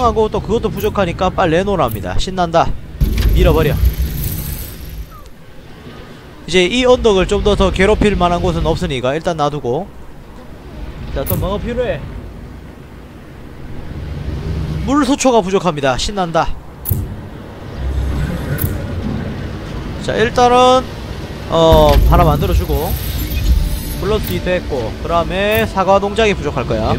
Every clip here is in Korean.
이동하고 또 그것도 부족하니까 빨리 내놓으랍니다. 신난다. 밀어버려. 이제 이 언덕을 좀 더 괴롭힐 만한 곳은 없으니까 일단 놔두고. 자, 또 뭐가 필요해? 물 소초가 부족합니다. 신난다. 자, 일단은 하나 만들어주고 플러스 2도 했고, 그 다음에 사과 농장이 부족할 거야.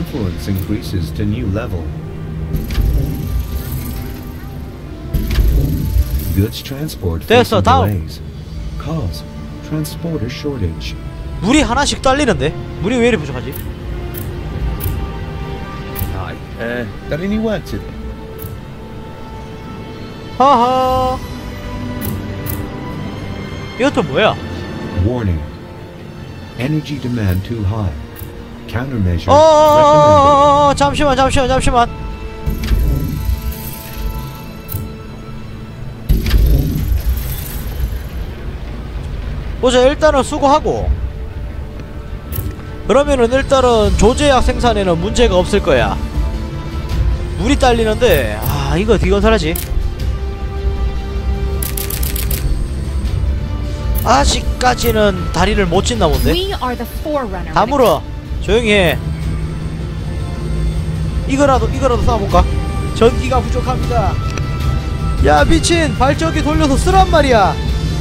됐어. 다음. 물이 하나씩 딸리는데? 물이 왜 이리 부족하지? Got any work to do? 하하. 이것도 뭐야? Warning. Energy demand too high. Countermeasures recommended. 잠시만. 보자. 일단은 수거하고. 그러면은 일단은 조제약 생산에는 문제가 없을 거야. 물이 딸리는데, 아, 이거 어떻게 건설하지? 아직까지는 다리를 못 짓나 본데? 다 물어. 조용히 해. 이거라도 쌓아볼까? 전기가 부족합니다. 야, 미친! 발전기 돌려서 쓰란 말이야.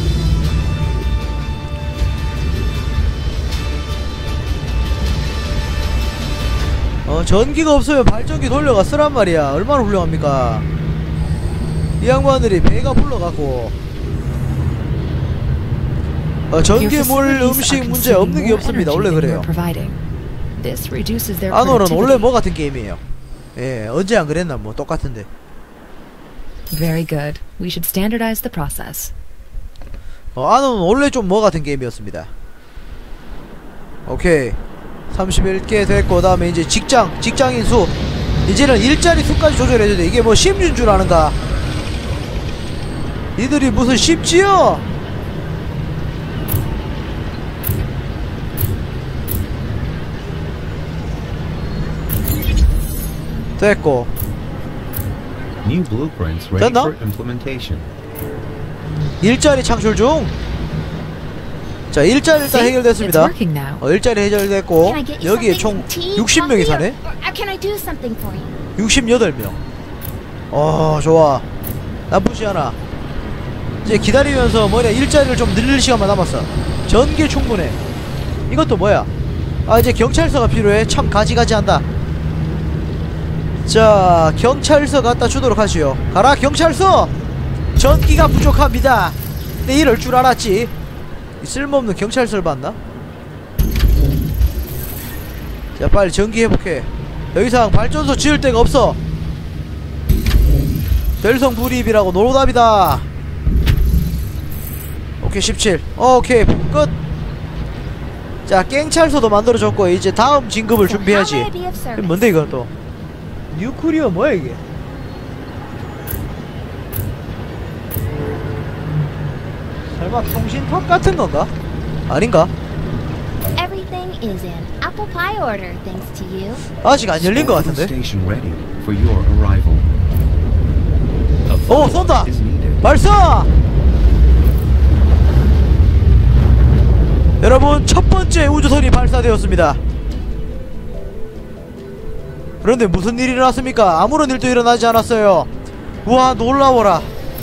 전기가 없으면 발전기 돌려가 쓰란 말이야. 얼마나 훌륭합니까? 이 양반들이 배가 불러갖고 전기물 음식 문제 없는 게 없습니다. 원래 그래요. 아놀은 원래 뭐 같은 게임이에요. 예, 언제 안 그랬나 뭐 똑같은데. Very good. We should standardize the process. 아놀은 원래 좀 뭐 같은 게임이었습니다. 오케이. 31개 됐고, 그 다음에 이제 직장인 수. 이제는 일자리 수까지 조절해줘야 돼. 이게 뭐 쉽는 줄 아는가? 이들이 무슨 쉽지요? 됐고. New blueprints ready for implementation. 일자리 창출 중. 자, 일자리 일단 해결됐습니다. 일자리 해결됐고, 여기에 총 60명이 사네? 68명. 좋아. 나쁘지 않아. 이제 기다리면서 뭐냐, 일자리를 좀 늘릴 시간만 남았어. 전기 충분해. 이것도 뭐야? 아, 이제 경찰서가 필요해. 참 가지가지한다. 자, 경찰서 갖다 주도록 하시오. 가라, 경찰서! 전기가 부족합니다. 내 이럴 줄 알았지. 쓸모없는 경찰서를 봤나? 자, 빨리 전기 회복해. 더 이상 발전소 지을 데가 없어. 별성 불이입이라고 노답이다. 오케이, 17. 오케이, 끝. 자, 깽찰서도 만들어줬고, 이제 다음 진급을 준비해야지. 뭔데 이건 또? 뉴클리어 뭐야 이게? 설마 통신턱 같은 건가? 아닌가? 아직 안 열린 것 같은데? 오, 쏜다! 발사! 여러분, 첫 번째 우주선이 발사되었습니다. 그런데 무슨 일이 일어났습니까? 아무런 일도 일어나지 않았어요. 우와, 놀라워라.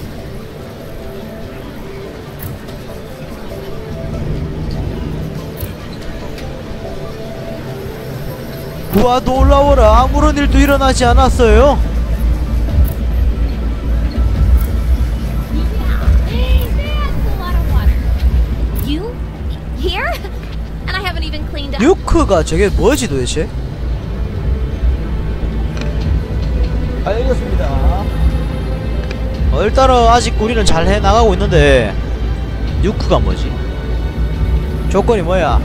우와, 놀라워라. 아무런 일도 일어나지 않았어요. 뉴크가 저게 뭐지 도대체? 알겠습니다. 일단은 아직 우리는 잘 해나가고 있는데 뉴크가 뭐지? 조건이 뭐야?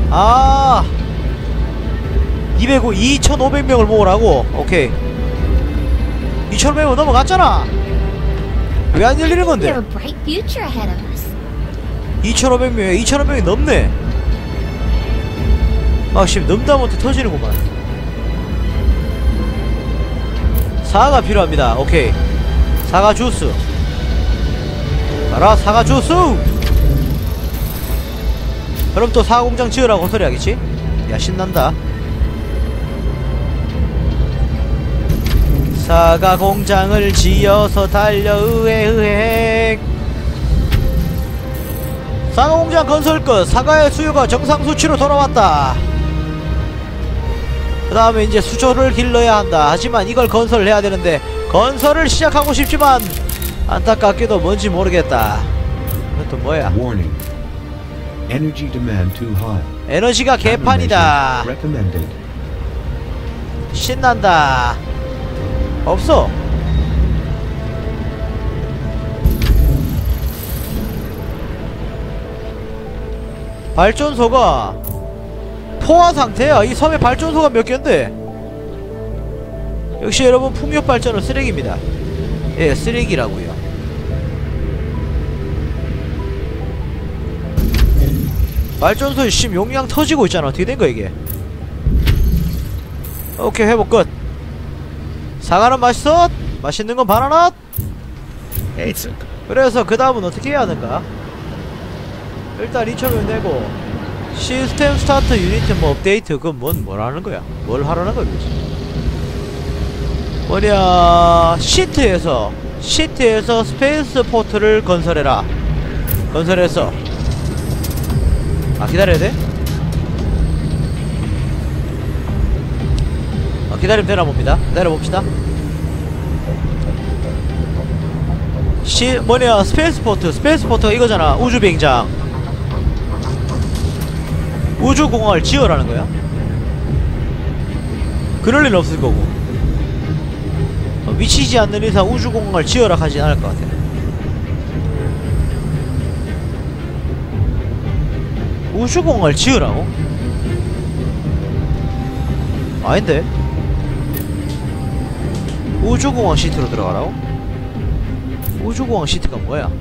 2,500명을 모으라고? 오케이. 2,500명 넘어갔잖아. 왜 안 열리는 건데? 2,500명에 2,500명이 넘네. 씨, 넘다 못해 터지는구만. 사과가 필요합니다. 오케이. 사과 주스. 가라 사과 주스. 그럼 또 사과 공장 지으라고 소리 하겠지? 야 신난다. 사과 공장을 지어서 달려 으헤으헤. 사과 공장 건설 끝. 사과의 수요가 정상 수치로 돌아왔다. 그 다음에 이제 수조를 길러야 한다. 하지만 이걸 건설해야 되는데 건설을 시작하고 싶지만 안타깝게도 뭔지 모르겠다. 이건 또 뭐야? Warning. Energy demand too high. 에너지가 개판이다. Recommended. 신난다. 없어. 발전소가 포화 상태야. 이 섬에 발전소가 몇 개인데. 역시 여러분 풍력 발전은 쓰레기입니다. 예, 쓰레기라고요. 발전소 심 용량 터지고 있잖아. 어떻게 된 거야 이게? 오케이 회복 끝. 사과는 맛있어? 맛있는 건 바나나? 그래서 그 다음은 어떻게 해야 하는가? 일단 2,000원 내고 시스템 스타트 유니트 뭐 업데이트 그건 뭐라는 거야? 뭘 하라는 거야 도대체? 뭐냐 시트에서 스페이스 포트를 건설해라. 건설해서 아 기다려야 돼? 기다리면 되나 봅니다. 기다려봅시다. 뭐냐 스페이스포트가 이거잖아. 우주비행장 우주공항을 지어라는 거야? 그럴 일 없을 거고 미치지 않는 이상 우주공항을 지어라 하진 않을 것 같아. 우주공항을 지으라고? 아닌데? 우주공항 시트로 들어가라고? 우주공항 시트가 뭐야?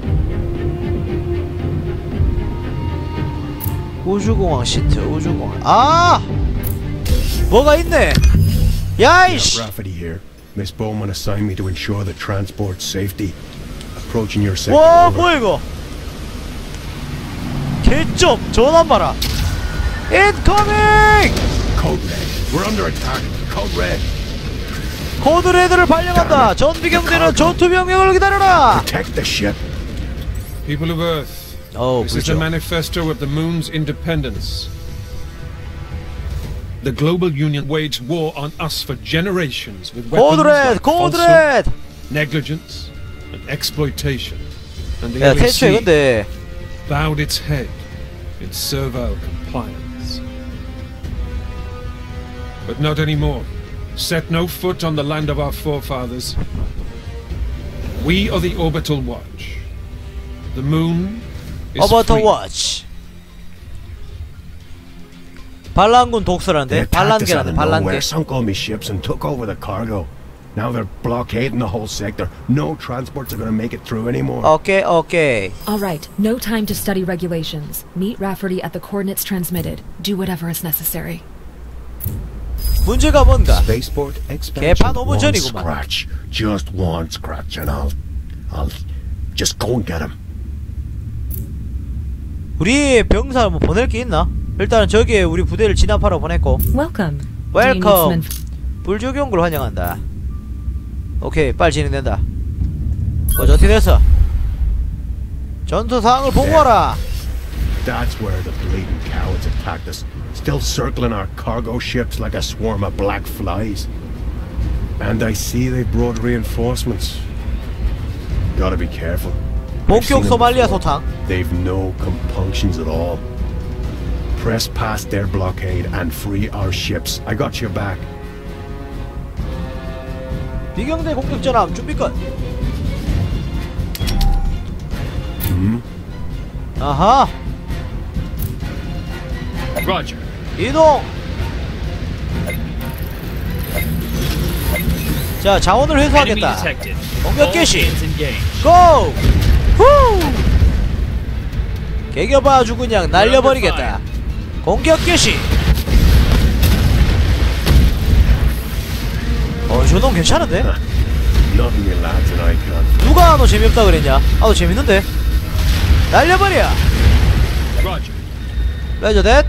우주공항 시트, 우주공항. 아! 뭐가 있네! 야이씨! Rafferty here. Miss Bowman assigned me to ensure the transport safety. Approaching your sector. 와, over. 뭐야 이거? 개점! 전환 봐라! Incoming! Code red. We're under attack. Code red. 코드 레드를 발령한다! 전비경대는 전투명령을 기다려라! Protect the ship. People of Earth, Oh, this is the manifesto of the moon's independence. The global union waged war on us for generations with weapons like falsehood, negligence, and exploitation. And the 야, 태초에 LEC 근데 bowed its head in servile compliance. But not anymore. Set no foot on the land of our forefathers. We are the Orbital Watch. The moon is free. 오버워치 반란군 독서라는데? They attacked us out 반란계라는데 of nowhere, 반란계. sunk all my ships and took over the cargo. Now they're blockading the whole sector. No transports are going to make it through anymore. 오케이 오케이. All right, no time to study regulations. Meet Rafferty at the coordinates transmitted. Do whatever is necessary. 문제가 뭔가? Spaceport expansion. 개판 5분 One 전이구만. scratch, just one scratch, and I'll just go and get him. 우리 병사 뭐 보낼 게 있나? 일단은 저기에 우리 부대를 진압하러 보냈고. Welcome. Do you need some 웰컴. 불조경구를 환영한다. 오케이 빨리 진행된다. 뭐저 어떻게 됐어? 전투 상황을 보고하라. That's where the bleeding cowards attacked us, still circling our cargo ships like a swarm of black flies. And I see they brought reinforcements. Gotta be careful. I've seen 본격 them 소말리아 before. 소탕. They've no compunctions at all. Press past their blockade and free our ships. I got your back. 비경대 공격 전함 준비 끝. 아하. Roger. 이동. 자 자원을 회수하겠다. 공격 개시. 고! 후! 개겨봐 아주 그냥 날려버리겠다. 공격 개시. 저놈 괜찮은데? Nothing you lads and I can't. 누가 너 재미없다 그랬냐? 너 재밌는데? 날려버려! Roger. 레저 댓!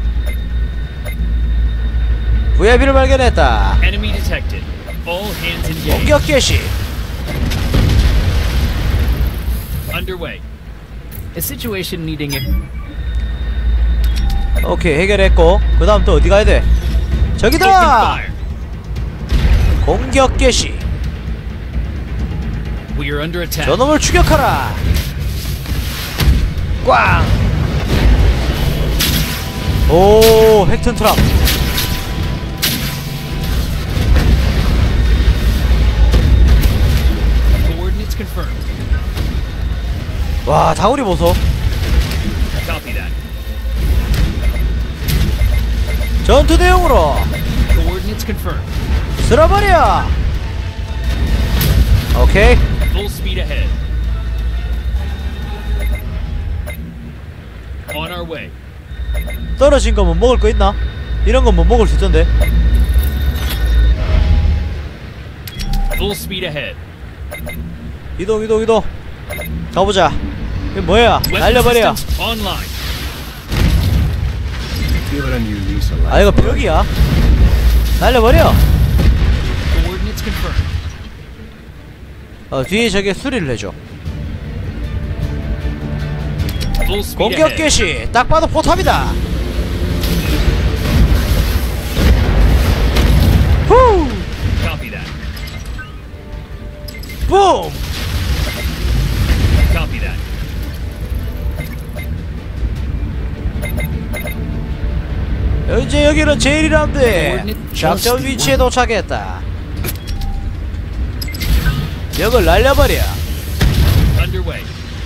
VIP를 발견했다. Enemy detected. All hands engaged. 공격 개시. Underway. A situation needing it. 오케이, 해결했고 그 다음 또 어디 가야 돼? Open 저기다! fire. 공격 개시. We are under attack. 저놈을 추격하라. 꽝. 오, 핵튼 트랍. Coordinates confirmed. 와, 다구리 보소. Copy that. 전투 대용으로 Coordinates confirmed. 쓸어버려. 오케이. Full speed ahead. On our way. 떨어진 거 뭐 먹을 거 있나? 이런 건 뭐 먹을 수 있던데. Full speed ahead. 이동 이동 이동. 가보자. 이거 뭐야? Weapon 날려버려. systems online. Give it a new lease of life. 아, 이거 벽이야. 날려버려. Coordinates confirmed. 뒤에 저게 수리를 해줘. Full speed 공격 ahead. 개시. 딱 봐도 포탑이다. 후. Copy that. 붐. Copy that. 현재 여기는 제일이란데. 작전 위치에 도착했다. 벽을 날려버려. Underway.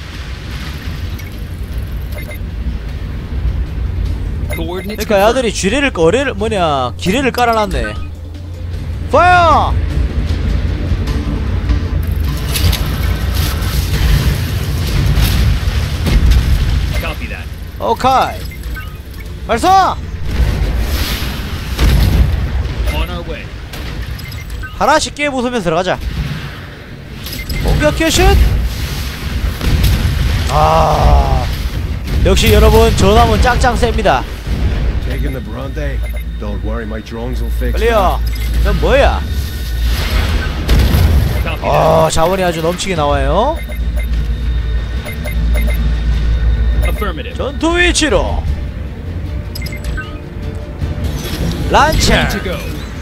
Coordinates 그러니까 야들이 쥐레를 기레를 깔아놨네. 파이어! Copy that. 오케이. 발사! On our way. 하나씩 깨부수면서 들어가자. 공격 큐슛! 역시 여러분 저남은 짱짱 셉니다. Taking the Bronte. Don't worry, my drones will fix it. 클리어. 넌 뭐야? Copy that. 자원이 아주 넘치게 나와요. Affirmative. 전투 위치로. 란처. Ready to go.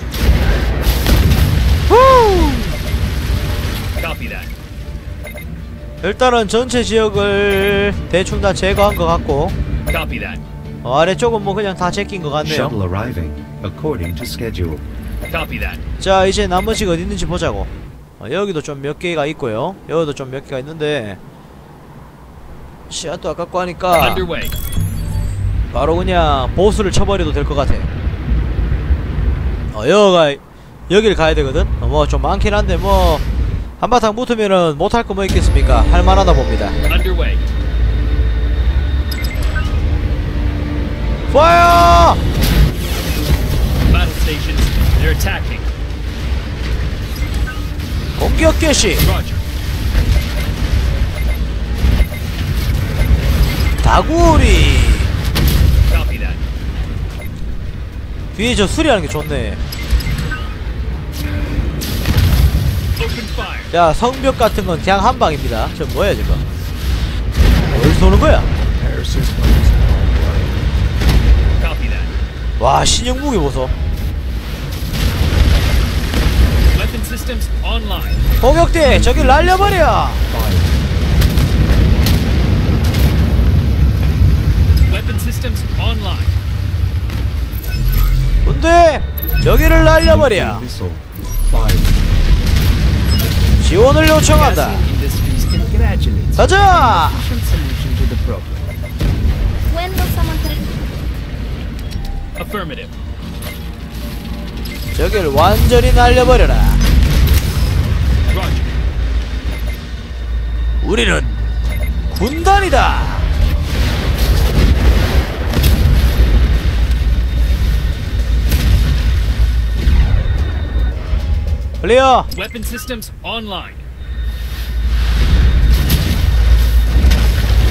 후! Copy that. 일단은 전체 지역을 대충 다 제거한 것 같고 Copy that. 아래쪽은 뭐 그냥 다 제낀 것 같네요. Shuttle arriving according to schedule. Copy that. 자, 이제 나머지가 어디 있는지 보자고. 여기도 좀 몇 개가 있고요. 여기도 좀 몇 개가 있는데 시야도 아깝고 하니까 Underway. 바로 그냥 보스를 쳐버려도 될 것 같아. 여길 가야 되거든. 뭐 좀 많긴 한데 뭐 한바탕 붙으면은 못할 거 뭐 있겠습니까? 할만하다 봅니다. Underway. 파이어! Battle stations. They're attacking. 공격 개시. Roger. 다구리. Copy that. 뒤에 저 수리하는 게 좋네. Open fire. 야, 성벽 같은 건 그냥 한 방입니다. 저 뭐야 지금? 어디서 오는 거야? Air systems. Copy that. 와, 신형 무기 보소. Weapon systems online. 공격대 저기 날려버려. Weapon systems online. 근데 저기를 날려버려. Missile. Fired. 지원을 요청한다. Industries congratulates. 가자. Solution to the problem. When will someone put it? Affirmative. 저길 완전히 날려버려라. Roger. 우리는 군단이다. 클리어. Weapon systems online.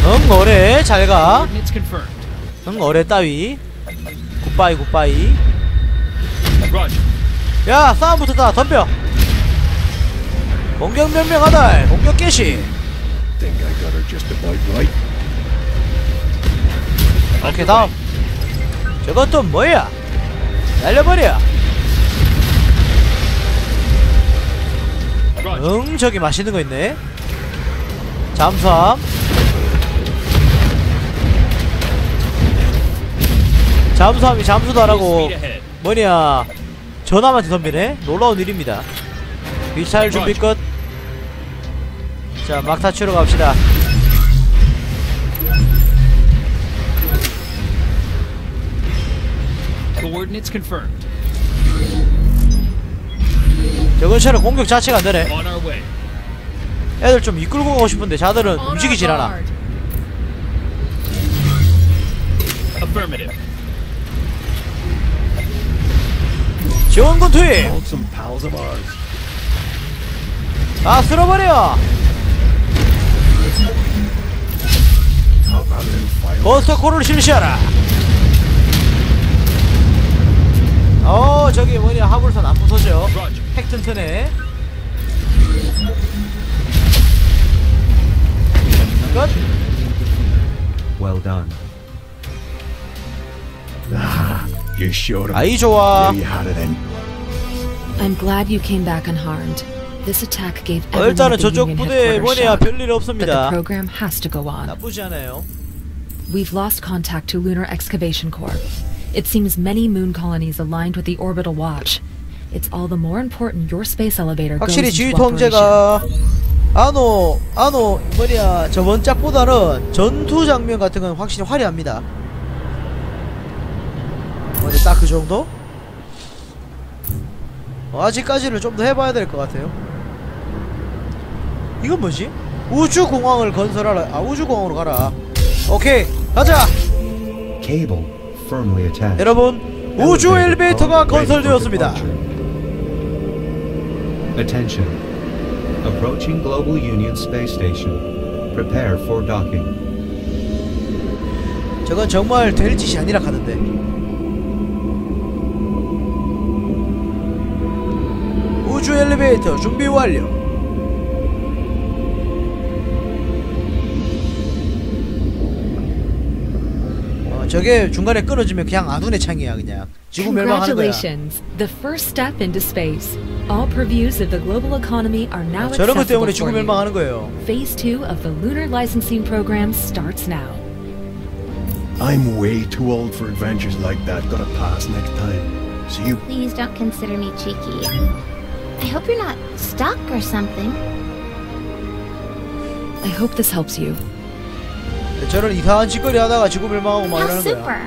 응 어레 잘가. Coordinates confirmed. 응 어레 따위. 굿바이 굿바이. Roger. 야 싸움 붙었다. 덤벼. 공격 명령하다. 공격 개시. Think I got her just about right. 오케이 다음. 저것도 뭐야? 날려버려. Roger. 응 저기 맛있는 거 있네. 잠수함. 잠수함이 잠수도 안하고 Speed ahead. 뭐냐 전함한테 덤비네. 놀라운 일입니다. 미사일 준비 끝. 자 막타 치러 갑시다. Coordinates confirmed. 저 근처는 공격 자체가 안되네. On our way. 애들 좀 이끌고 가고 싶은데 자들은 움직이질 않아. Affirmative. 지원군 투입! Called some pals of ours. 다 쓸어버려! How about a little fire? 버스터콜을 실시하라! 저기 뭐냐 하불선 안 부서져. Roger. 핵 튼튼해. 끝! Well done. You showed him. 아이 좋아. There you had it then. I'm glad you came back unharmed. This attack gave everyone 일단은 at the 저쪽 Union 부대 headquarters 뭐냐 shock, 별일 but the 없습니다. program has to go on. 나쁘지 않아요. We've lost contact to Lunar Excavation Corps. It seems many moon colonies aligned with the Orbital Watch. It's all the more important your space elevator goes 확실히 into 지휘 operation. 통제가 아노 뭐냐 저번 짝보다는 전투 장면 같은 건 확실히 화려합니다. 어디 딱 그 정도? 아직까지는 좀 더 해봐야 될 것 같아요. 이건 뭐지? 우주공항을 건설하라. 우주공항으로 가라. 오케이 가자. Cable firmly attached. 여러분 우주 엘리베이터가 건설되었습니다. Attention. Approaching Global Union Space Station. Prepare for docking. 저건 정말 될 짓이 아니라 하는데. 우주 엘리베이터 준비 완료. 저게 중간에 끊어지면 그냥 아둔의 창이야. 그냥 지구 멸망하는 거야. Congratulations, the first step into space. All purviews of the global economy are now 저런 것 때문에 accessible 지구 for you. 멸망하는 거예요. Phase 2 of the Lunar Licensing Program starts now. I'm way too old for adventures like that. Gotta pass next time. See you. Please don't consider me cheeky. I hope you're not stuck or something. I hope this helps you. 저런 이상한 짓거리 하다가 지구 멸망하고 막 How 이러는 거야. super.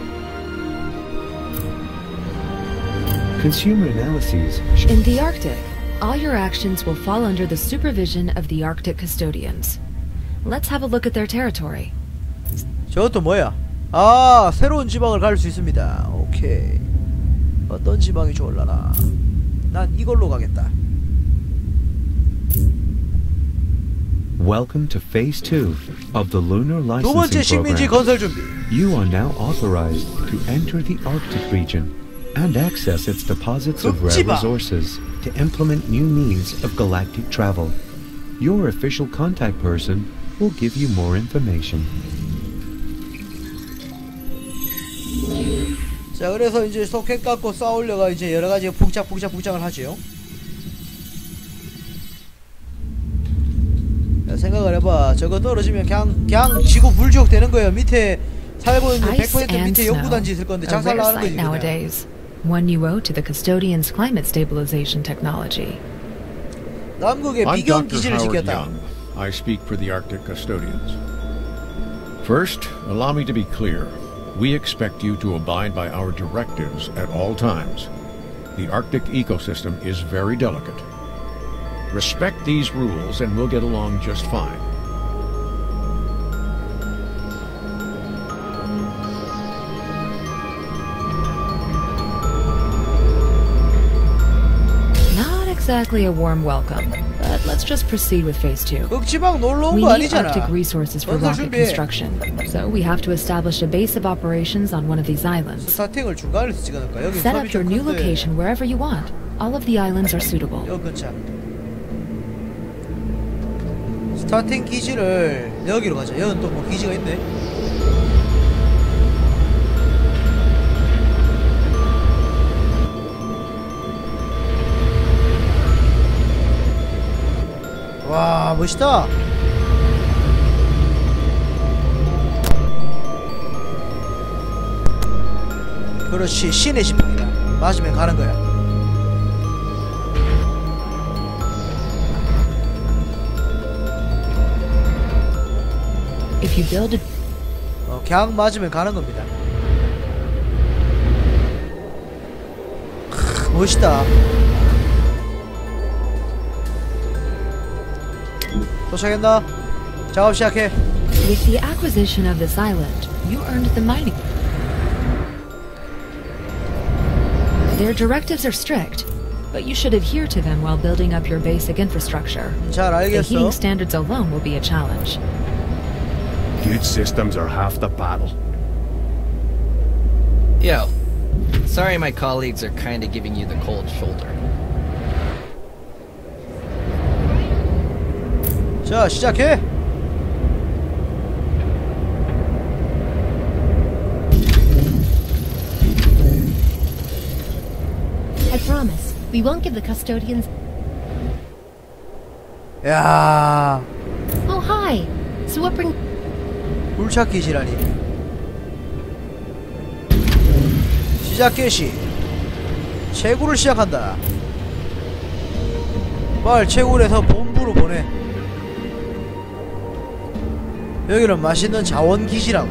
Consumer analyses. In the Arctic, all your actions will fall under the supervision of the Arctic Custodians. Let's have a look at their territory. 저것도 뭐야? 새로운 지방을 갈 수 있습니다. 오케이. 어떤 지방이 좋을라나? 난 이걸로 가겠다. Welcome to Phase 2 of the Lunar 두 번째 Licensing 식민지 Program. 건설 준비. You are now authorized to enter the Arctic region and access its deposits of rare 흑지방. resources to implement new means of galactic travel. Your official contact person will give you more information. 자, 그래서 이제 소켓 갖고 싸우려가 이제 여러 가지 북작을 하지요. 야, 생각을 해봐. 저거 떨어지면 그냥 지구 불지옥 되는 거예요. 밑에 살고 있는 Ice 100% and 밑에 snow, 연구단지 있을 건데 a 작살 rare 나는 sight 거지. 그냥. nowadays. One you owe to the Custodians' climate stabilization technology. 남극에 I'm 비경 Dr. 기지를 Howard 짓겠다. Young. I speak for the Arctic Custodians. First, allow me to be clear. We expect you to abide by our directives at all times. The Arctic ecosystem is very delicate. Respect these rules and we'll get along just fine. Not exactly a warm welcome, but let's just proceed with phase 2. 극지방 놀러 온 We 거 need 아니잖아. Arctic resources for 건설 rocket 준비해. construction, so we have to establish a base of operations on one of these islands. 스타팅을 중간에서 찍어놓을까? 여기 Set 섬이 up your 좀 new 큰데. location wherever you want. All of the islands are suitable. 여기 근처. 스타팅 기지를 여기로 가자. 여긴 또 뭐 기지가 있네. 와, 멋있다. 그렇지, 신의 지팡이다. 맞으면 가는 거야. If you build a 그냥 맞으면 가는 겁니다. 멋있다. 도착했나? 작업 시작해. With the acquisition of this island, you earned the mining. Their directives are strict, but you should adhere to them while building up your basic infrastructure. 잘 The 알겠어. heating standards alone will be a challenge. Good systems are half the battle. Yo. Sorry my colleagues are kinda giving you the cold shoulder. 자, 시작해. I promise, we won't give the custodians... 야, Oh, hi! So what bring... 굴착기 지라니. 시작 개시. 채굴을 시작한다. 빨리 채굴해서 본부로 보내. 여기는 맛있는 자원 기지라고.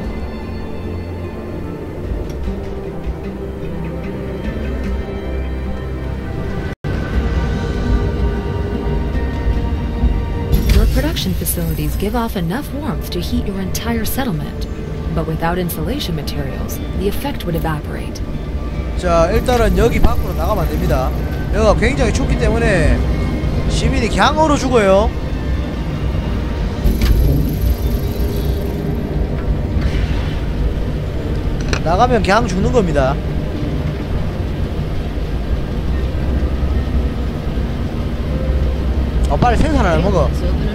Your production facilities give off enough warmth to heat your entire settlement, but without insulation materials, the effect would evaporate. 자, 일단은 여기 밖으로 나가면 안됩니다. 여기가 굉장히 춥기 때문에 시민이 그냥 얼어 죽어요. 나가면 그냥 죽는 겁니다. 빨리 생산을 먹어.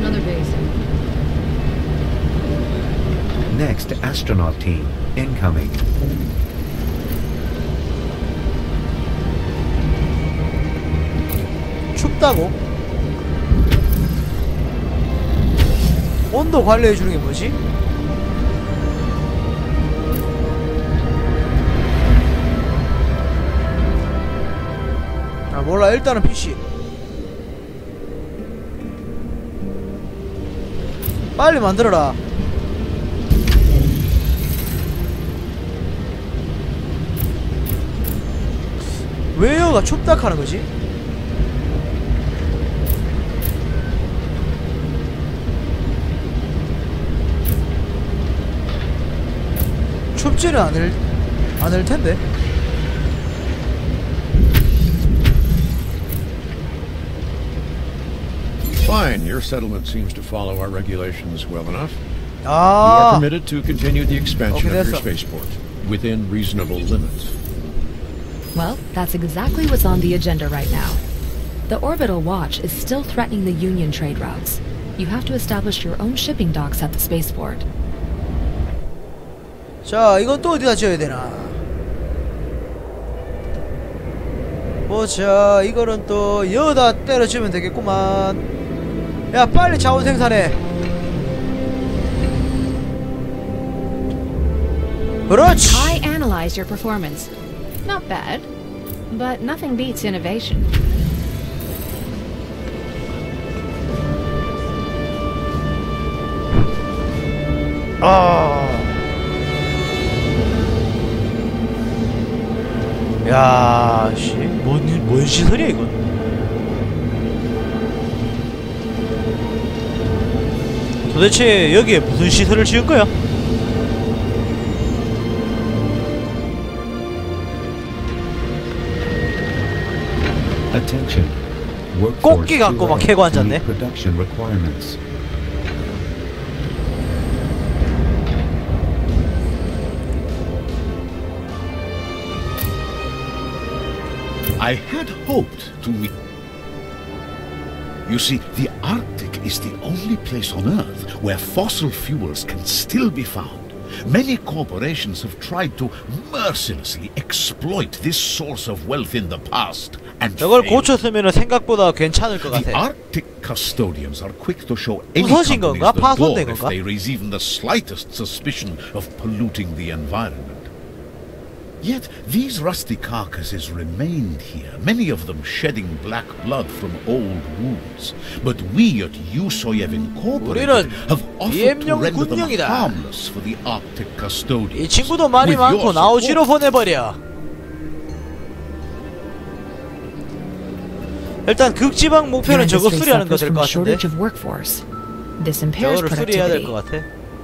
Next, astronaut team. Incoming. 춥다고? 온도 관리해주는 게 뭐지? 아 몰라. 일단은 PC 빨리 만들어라. 왜 여가 춥다 하는 거지? 춥지는 않을 텐데. Fine, your settlement seems to follow our regulations well enough. You 아, are permitted to continue the expansion Okay, of your that's a- spaceport within reasonable limits. Well, that's exactly what's on the agenda right now. The Orbital Watch is still threatening the Union trade routes. You have to establish your own shipping docks at the spaceport. 자, 이건 또 어디다 지어야 되나? 보자, 이거는 또 여기다 때려주면 되겠구만. 야, 빨리 자원 생산해. 그렇지. I analyzed your performance. Not bad, but nothing beats innovation. 야, 씨, 뭔 시설이야 이건? 도대체 여기에 무슨 시설을 지을 거야? Attention. workforce 꽃게 갖고 막 to 캐고 meet 앉았네. production requirements. I had hoped to meet... You see, the Arctic is the only place on Earth where fossil fuels can still be found. Many corporations have tried to mercilessly exploit this source of wealth in the past and 저걸 failed. 고쳤으면은 생각보다 괜찮을 것 The 같아. Arctic custodians are quick to show any 부서진 companies 건가? the 파손된 door if 건가? they raise even the slightest suspicion of polluting the environment. Yet these rusty carcasses remained here, many of them shedding black blood from old wounds. But we at Yusoyev Incorporated 우리는 have offered to 비엠용 render them 군용이다. harmless for the Arctic custodians. 이 친구도 말이 With 많고 your 나오지로 support. 보내버려. 일단 극지방 목표는 Your 저거 industry 수리하는 거 suffers 될 from 것 a 같은데. shortage of workforce. This impairs 저거를 수리해야 될 productivity. 것 같아.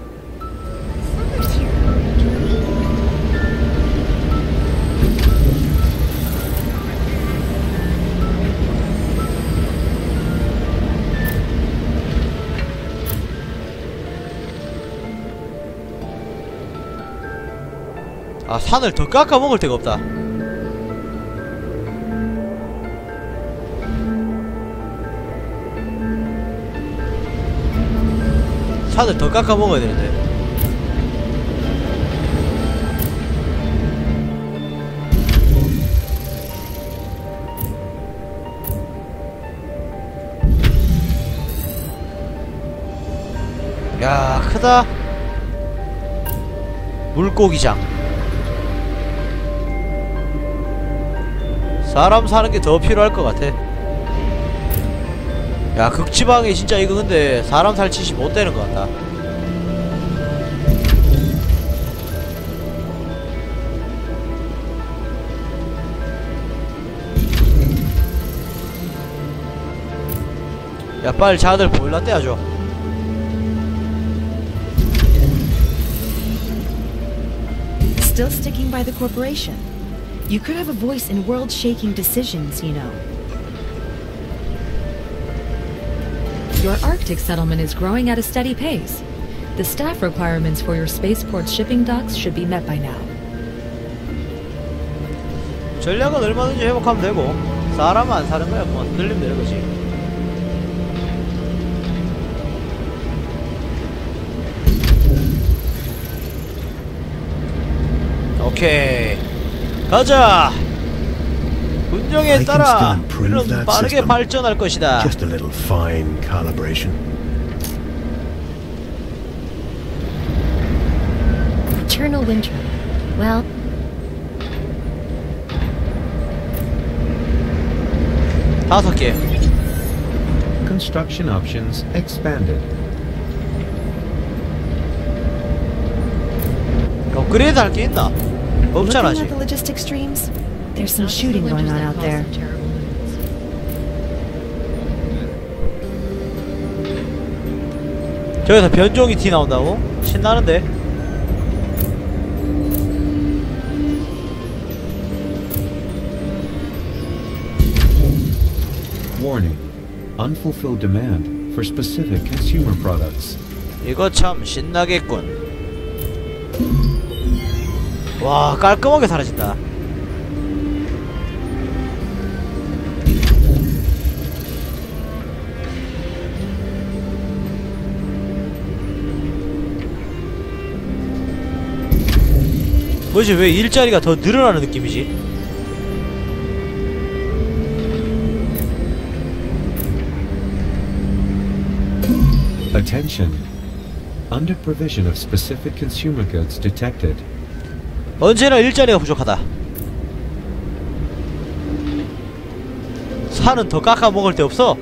아, 산을 더 깎아 먹을 데가 없다. 산을 더 깎아 먹어야 되는데. 야, 크다. 물고기장. 사람 사는 게 더 필요할 것 같아. 야, 극지방에 진짜 이거 근데 사람 살 짓이 못 되는 것 같다. 야, 빨리 자들 보일러 떼어줘. Still sticking by the corporation. You could have a voice in world-shaking decisions, you know. Your Arctic settlement is growing at a steady pace. The staff requirements for your spaceport's shipping docks should be met by now. 전략은 얼마든지 회복하면 되고 사람은 안 사는 거야. 뭐 늘리면 되는 거지. 오케이, 가자. 군정에 따라 우리는 빠르게 발전할 것이다. Just a little fine calibration. Eternal winter. Well, 다섯 개. Construction options expanded. 업그레이드 할 게 있나? 없잖아 Looking at 지금. the logistic streams, there's some shooting going on out there. 저기서 변종이 티 나온다고? 신나는데? Warning. Unfulfilled demand for specific consumer products. 이거 참 신나겠군. 와, 깔끔하게 사라진다. 뭐지, 왜 일자리가 더 늘어나는 느낌이지? Attention. Under provision of specific consumer goods detected. 언제나 일자리가 부족하다. 산은 더 깎아 먹을 데 없어?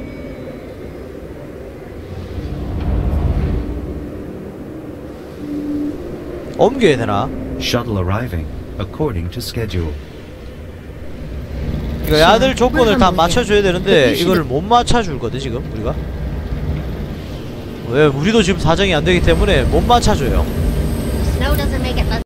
옮겨야 되나? Shuttle arriving according to schedule. 이거 야들 조건을 다 맞춰줘야 되는데 이거를 못 맞춰줄거든 지금 우리가. 왜 우리도 지금 사정이 안 되기 때문에 못 맞춰줘요. snow doesn't make it less